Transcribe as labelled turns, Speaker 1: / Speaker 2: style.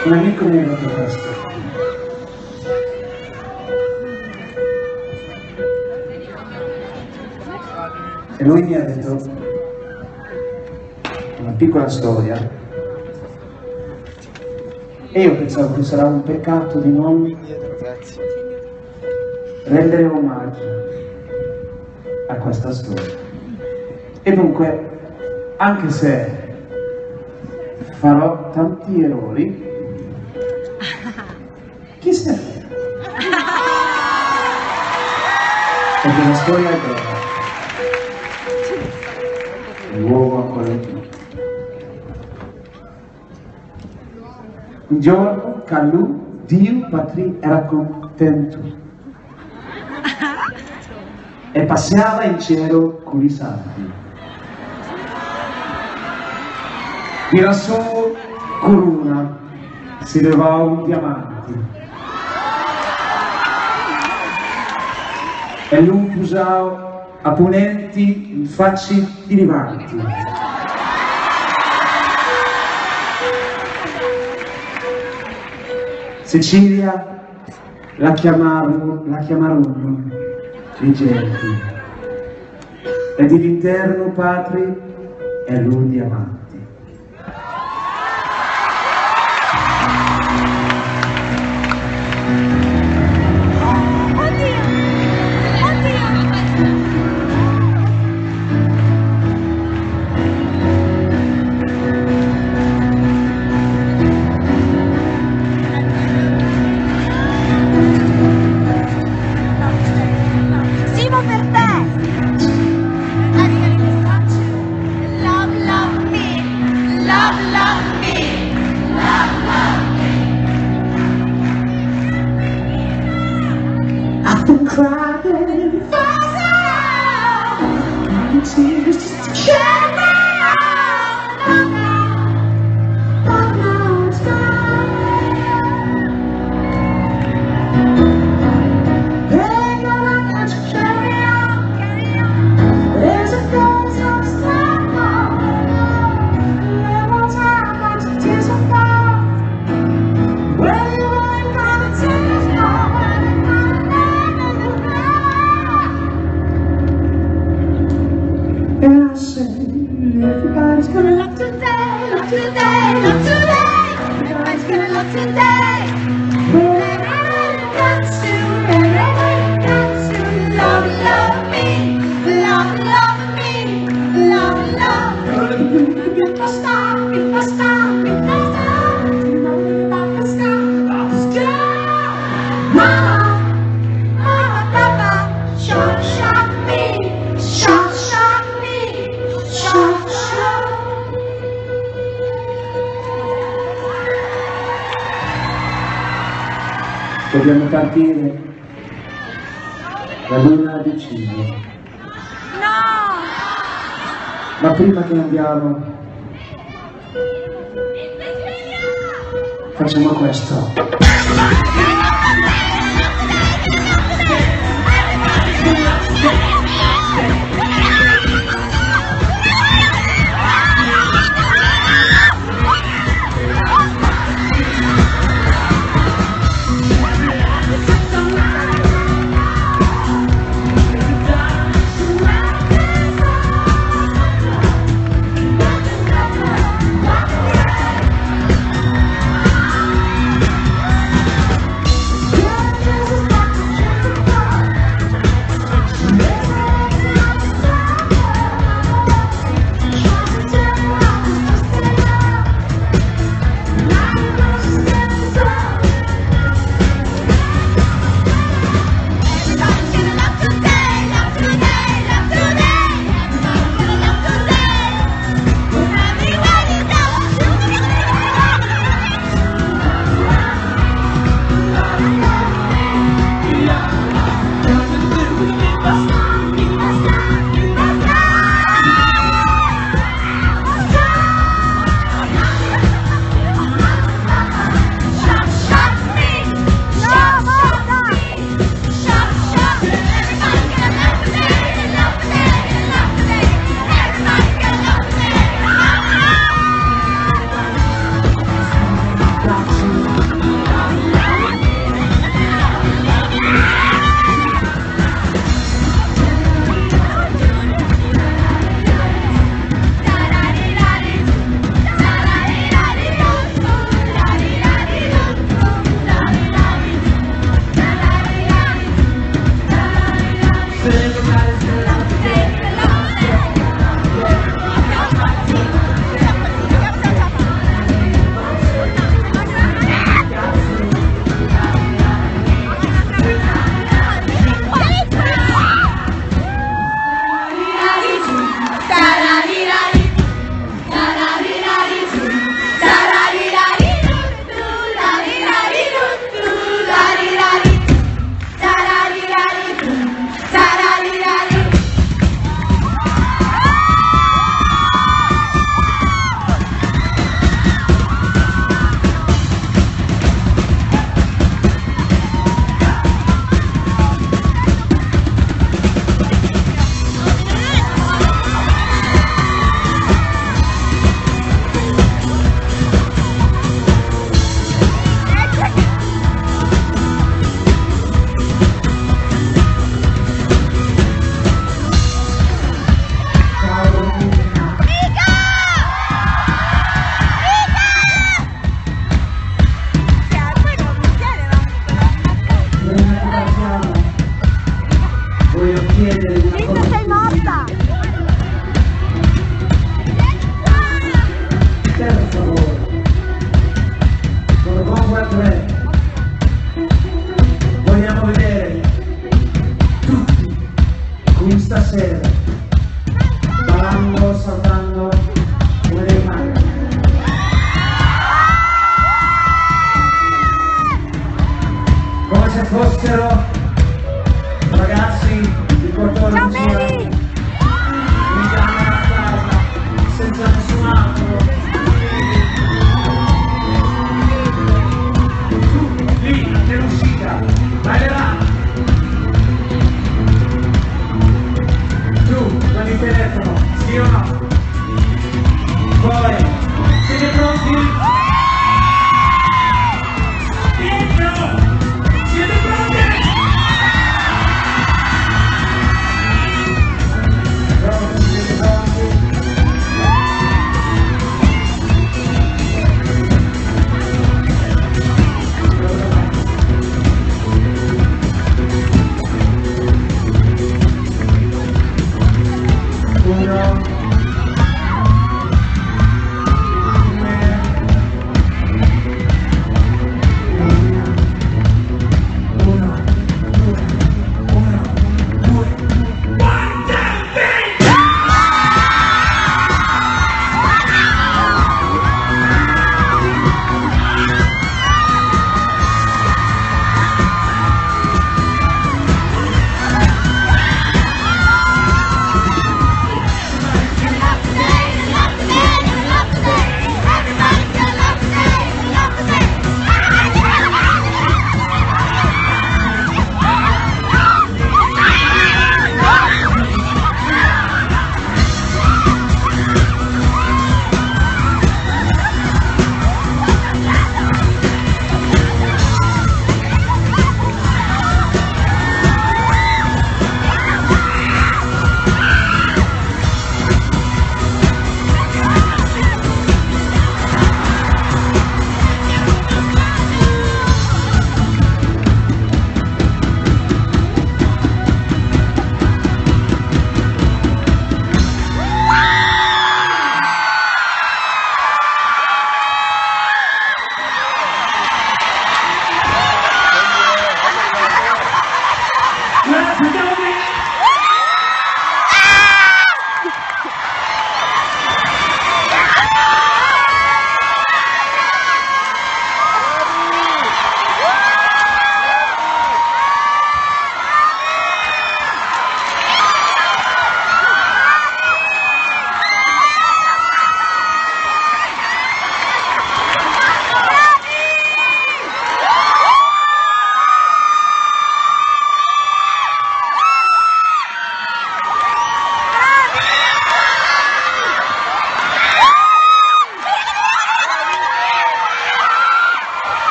Speaker 1: Un amico mi ha detto questo. E lui mi ha detto una piccola storia. E io pensavo che sarà un peccato di non rendere omaggio a questa storia. E dunque, anche se farò tanti errori, chi se ne frega? Perché la storia è bella. L'uovo ancora in più. Un giorno Calù, Dio Patri, era contento e passava in cielo con i santi. Di lassù corona si levò un diamante e lui pusò a ponenti in facci dirivanti. Sicilia la chiamarono i genti e dell'interno Patri è lui diamante. Crying fire, and tears just to shine now, it's gone. Hey, girl, I got to carry on. There's a ghost on the side, every time I just tears will fall. Well, you ain't gonna take it all. And I say, everybody's gonna love today, love today, love today. Everybody's gonna love today. Everybody got to love, love me, love, love me, love, love. If I stop, if I stop, if I stop, if I stop, stop. Mama, mama, papa, short, short me, short, short. Dobbiamo partire, la luna decide.
Speaker 2: No!
Speaker 1: Ma prima che andiamo facciamo questo.